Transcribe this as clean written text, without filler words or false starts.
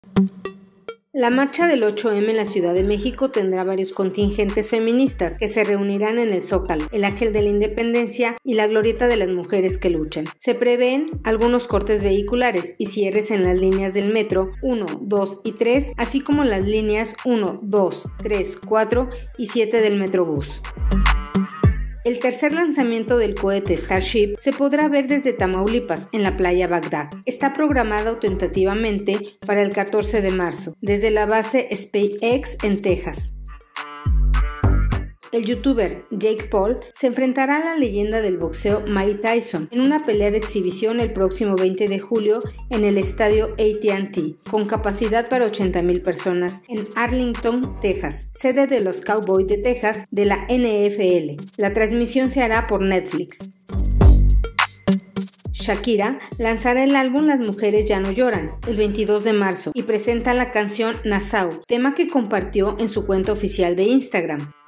La marcha del 8M en la Ciudad de México tendrá varios contingentes feministas que se reunirán en el Zócalo, el Ángel de la Independencia y la Glorieta de las Mujeres que Luchan. Se prevén algunos cortes vehiculares y cierres en las líneas del metro 1, 2 y 3, así como las líneas 1, 2, 3, 4 y 7 del Metrobús. El tercer lanzamiento del cohete Starship se podrá ver desde Tamaulipas, en la playa Bagdad. Está programado tentativamente para el 14 de marzo, desde la base SpaceX en Texas. El youtuber Jake Paul se enfrentará a la leyenda del boxeo Mike Tyson en una pelea de exhibición el próximo 20 de julio en el estadio AT&T, con capacidad para 80,000 personas en Arlington, Texas, sede de los Cowboys de Texas de la NFL. La transmisión se hará por Netflix. Shakira lanzará el álbum Las Mujeres Ya No Lloran el 22 de marzo y presenta la canción Nassau, tema que compartió en su cuenta oficial de Instagram.